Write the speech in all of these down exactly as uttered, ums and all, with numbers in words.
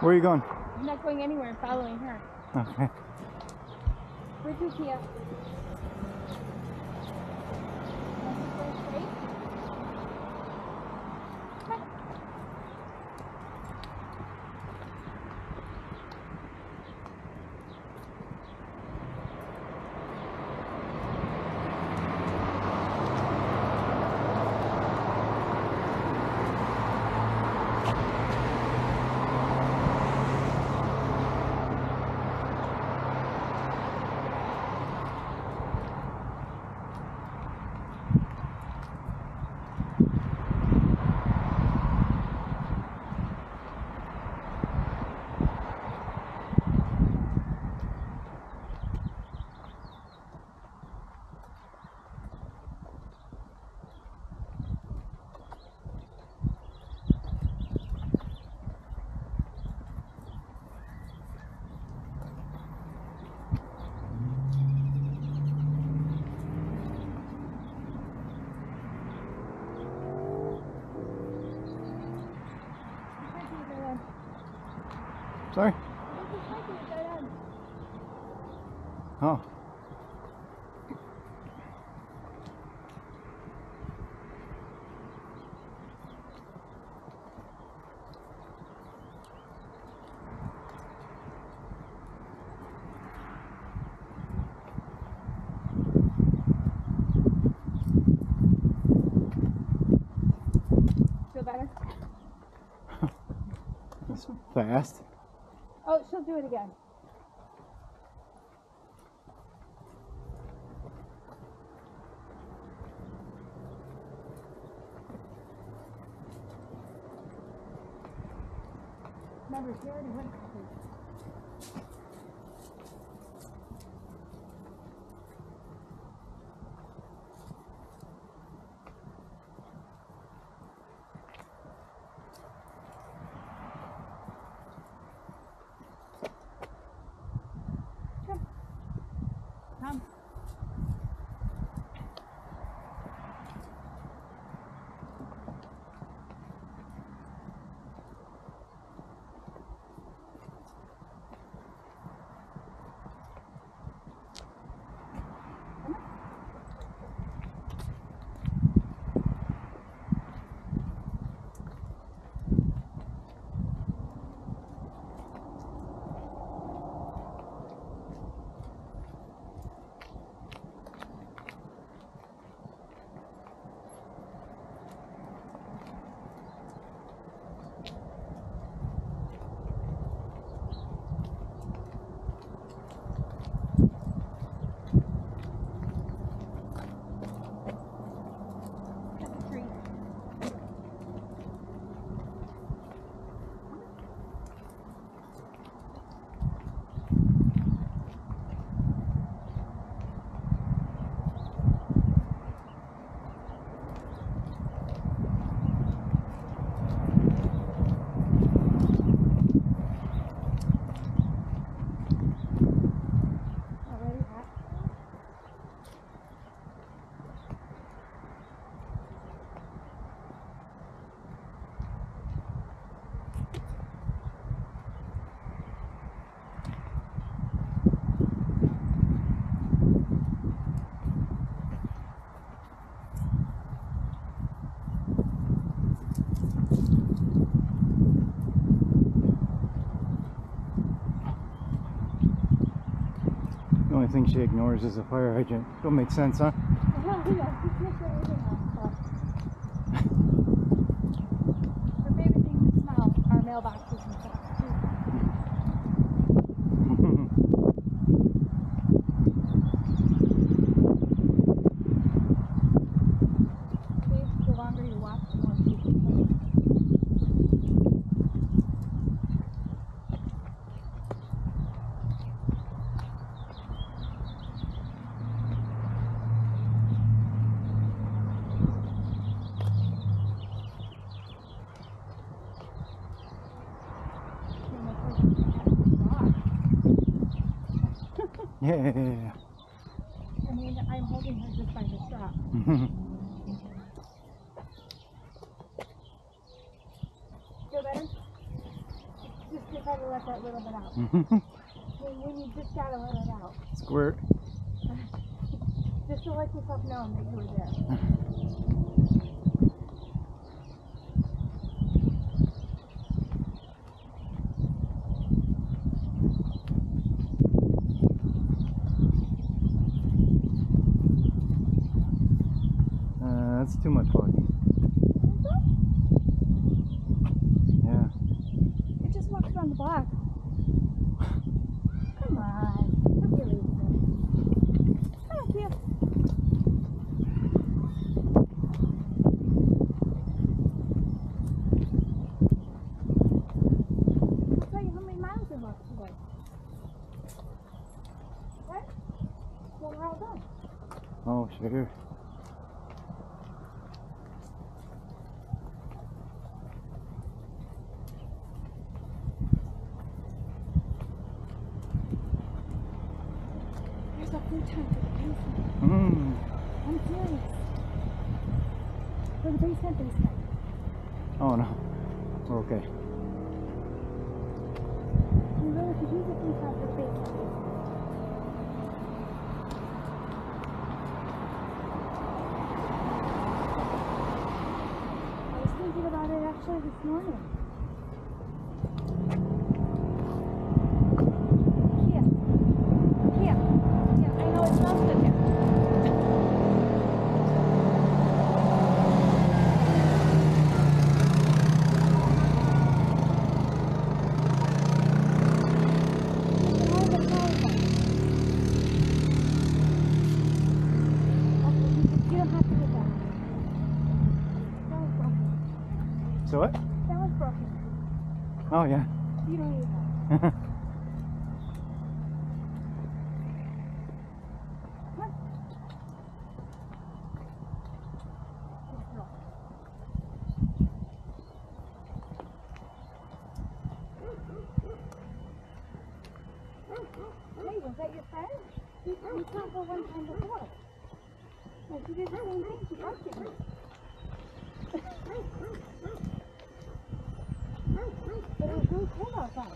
Where are you going? I'm not going anywhere. I'm following her. Okay. Where's your Kia? Sorry? Oh. Feel better? That's fast. Oh, she'll do it again. Remember, she already went to sleep. Come. The only thing she ignores is a fire hydrant. Don't make sense, huh? Her favorite thing to smell are mailboxes and stuff. The longer you watch, the more she can take. Yeah, yeah, yeah. I mean, I'm holding her just by the strap. Feel better? Just if I had to let that little bit out. when, when you just gotta let it out. Squirt. Just to let yourself know that you were there. Uh, that's too much walking. Yeah. It just walks around the block. Come on. Don't be lazy. Thank you. I'll tell you how many miles we walked today. Okay? Well, we're all done. Oh, sure. There's a food time for the basement. Mm. I'm serious. For the basement basement. Oh no. We're okay. We really could use a food time for the basement basement. I was thinking about it actually this morning. Kia. Kia. Yeah, I know it smells good there. You don't have to get that. That was broken. So what? That was broken. Oh yeah. You don't need that. Come on. Good girl. Hey, was that your friend? You, you saw her one time before. Like you did the same thing. She barked at you. But it was really cold outside.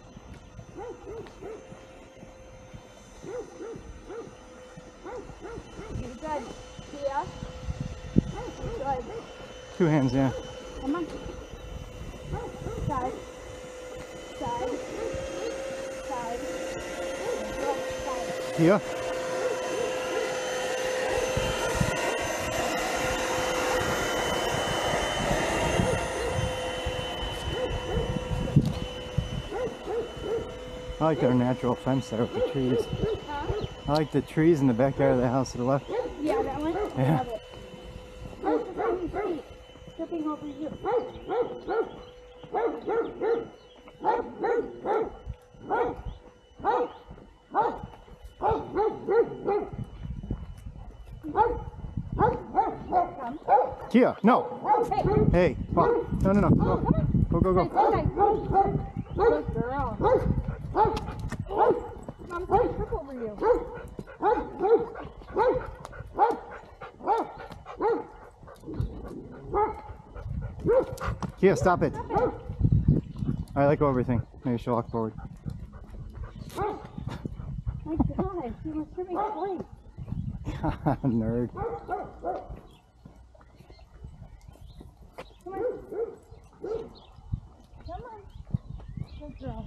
You're good. Kia. You're good. Two hands, yeah. Come on. Side. Side. Side. Go. Side. Kia. I like our natural fence there with the trees. Huh? I like the trees in the backyard of the house to the left. Yeah, that one? Yeah. Love it. Oh, it's just on your feet. Stepping over you. Come. Kia, no. Hey. Hey, come on. No, no, no. Go, go, go. Hey, go. hey. Good girl. Mom's gonna trip over you. Kia, stop it. All right, let go of everything. Maybe she'll walk forward. My God, she was tripping twice. Nerd. Come on. Come on. Good girl.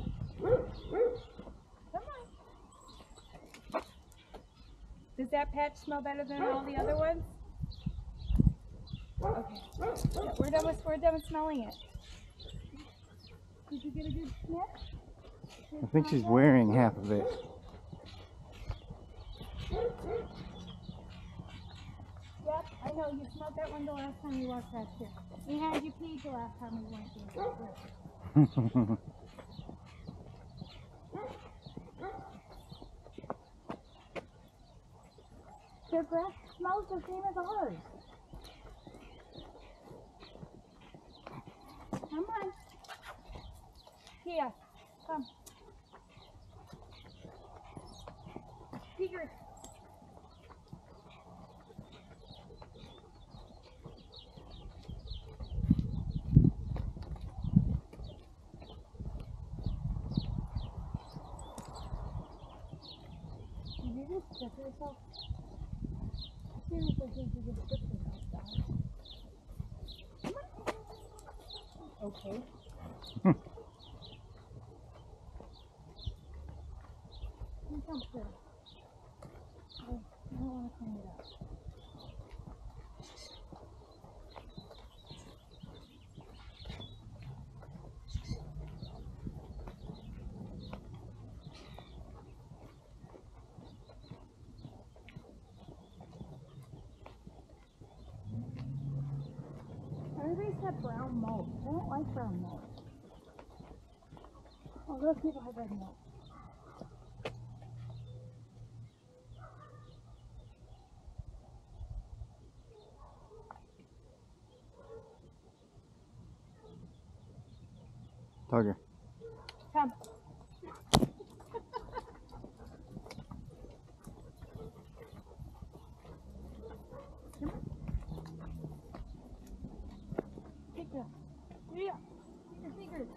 Come on. Does that patch smell better than all the other ones? Okay. Yeah, we're done with we're done with smelling it. Did you get a good sniff? I think she's wearing half of it. Yep, I know. You smelled that one the last time you walked past here. We had you peed the last time we went here. Their breath smells the same as ours. Come on. Kia, come. Peter. that for yourself? Seriously, think you just put yourself down. Okay. You come through. I don't want to clean it up. Everybody said brown mold. I don't like brown mold. Oh, those people have red mold. Tugger. Come. Take your, yeah, take your fingers.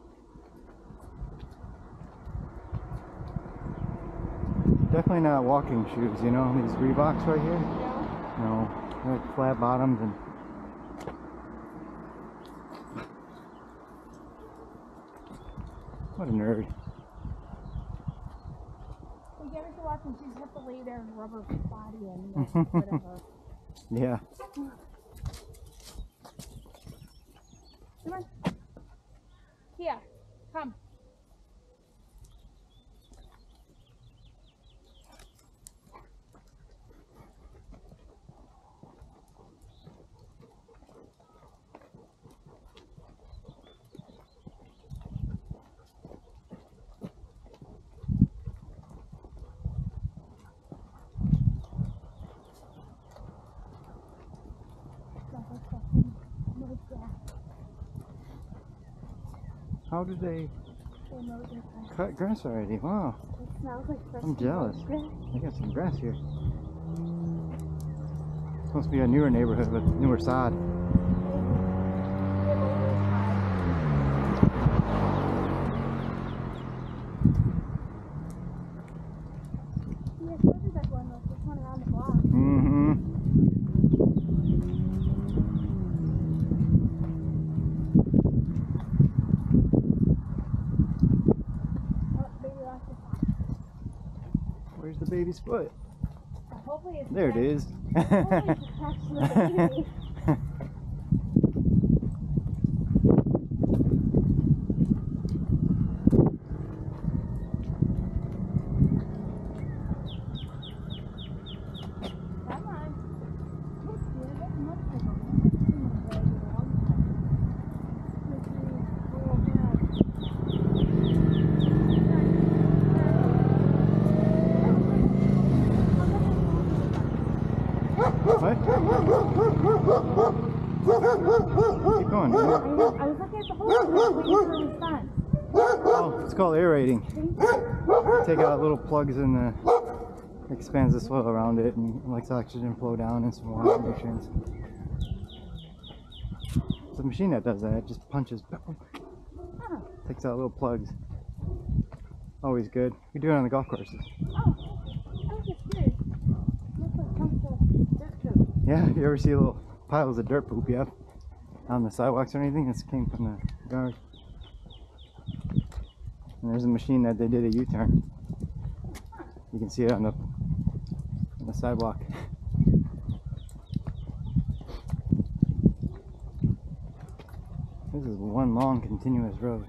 Definitely not walking shoes, you know, these Reeboks right here. Yeah. No, they're like flat bottoms and what a nerd. We get her to watch and she's have to lay there and rub her body in, like, whatever. Yeah. Come on. Here, come. How did they They mowed their grass. cut grass already? Wow. It smells like fresh I'm jealous. grass. They got some grass here. Supposed to be a newer neighborhood with newer sod. Yeah, so did that one, like this one around the block. Mm-hmm. Oh, baby lost his foot. Where's the baby's foot? So hopefully it's There it is. Hopefully it's attached to the baby. Come on. Let's do it. Let's look for them. Let's see what What? Keep going. I, know, I was looking at the hole and I was waiting for a response. Oh, it's called aerating. Take out little plugs in the expands the soil around it and lets oxygen flow down and some water nutrients. It's a machine that does that. It just punches, Oh, takes out little plugs. Always good. We do it on the golf courses. oh, I was just curious. Looks like chunks of dirt poop. Yeah, you ever see little piles of dirt poop, yep, on the sidewalks or anything? This came from the yard. And there's a machine that they did a U-turn. You can see it on the, on the sidewalk. This is one long continuous road.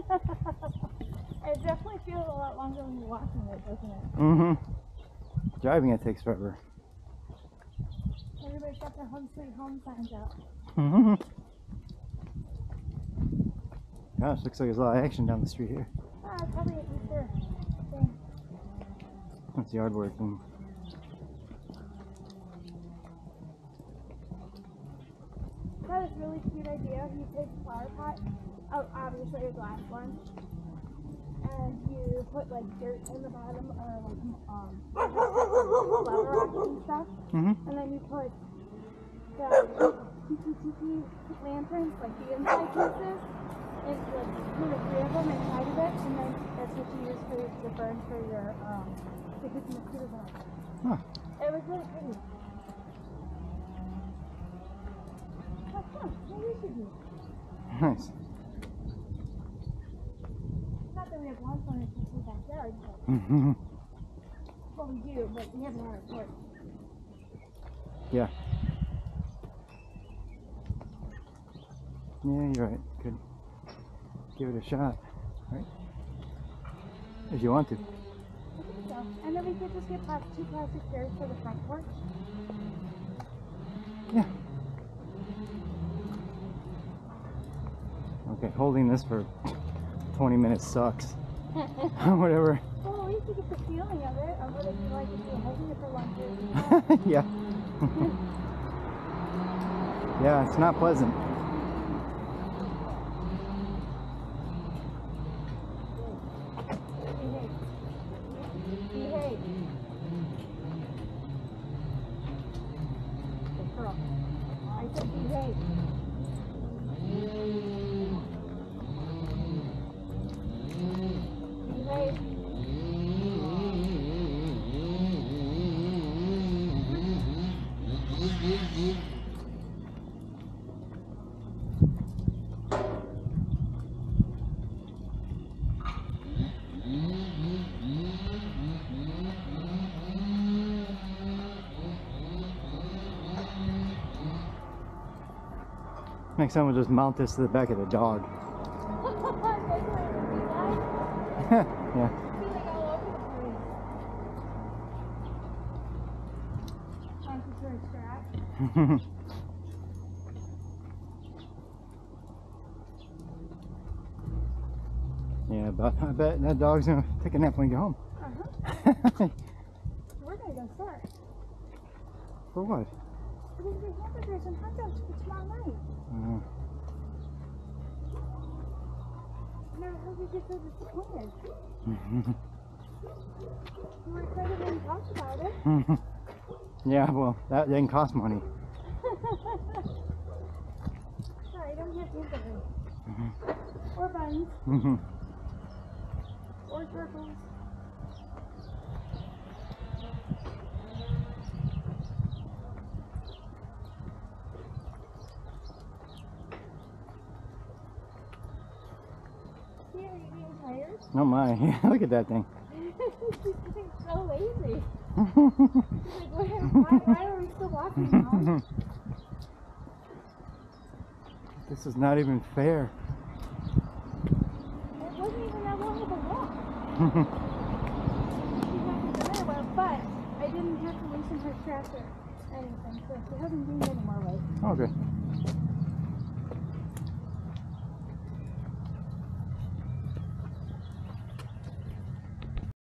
It definitely feels a lot longer when you're walking it, doesn't it? Mm-hmm. Driving it takes forever. Everybody's got their home sweet home signs out. Mm-hmm. Gosh, looks like there's a lot of action down the street here. Ah, it's probably an Easter thing. That's yard work. And That was a really cute idea. You take a flower pot, oh, obviously a glass one, and you put like dirt in the bottom or like um flower rocks and stuff, mm-hmm. and then you put the T P T P lanterns, like the inside pieces, and like two or three of them inside of it, and then that's what you use for the burn for your um to keep the mosquitoes out. Huh. It was really pretty. Oh, huh. Maybe we should do. Nice. Not that we have lawn furniture in the backyard, but Mm-hmm. well, we do, but we haven't had it work. Yeah. Yeah, you're right. Could give it a shot, right? If you want to. I think so. And then we could just get plas- two plastic chairs for the front porch. Yeah. Okay, holding this for twenty minutes sucks. Whatever. Well, at least you get the feeling of it, of what it'd be like if you were holding it for long periods of time. Yeah. Yeah, it's not pleasant. Behave. Behave. Good girl. I said behave. Behave. Next time we'll just mount this to the back of the dog. Yeah. Feeling all over the place. Trying to turn strap. Yeah, but I bet that dog's gonna take a nap when we get home. Uh-huh. We're gonna go start. For what? We're gonna get hamburgers and hot dogs for tomorrow night. Uh, No, how did you get so disappointed? You were excited when you talked about it. yeah, well, that didn't cost money. Sorry, don't have hamburgers. Or buns. Or circles. See, are you getting tired? Oh my, yeah, look at that thing. She's getting so lazy. She's like, why, why, why are we still walking now? This is not even fair. It wasn't even that long of a walk. She's not going to go anywhere, but I didn't have to loosen her strap or anything, so she hasn't gained any more weight. Okay.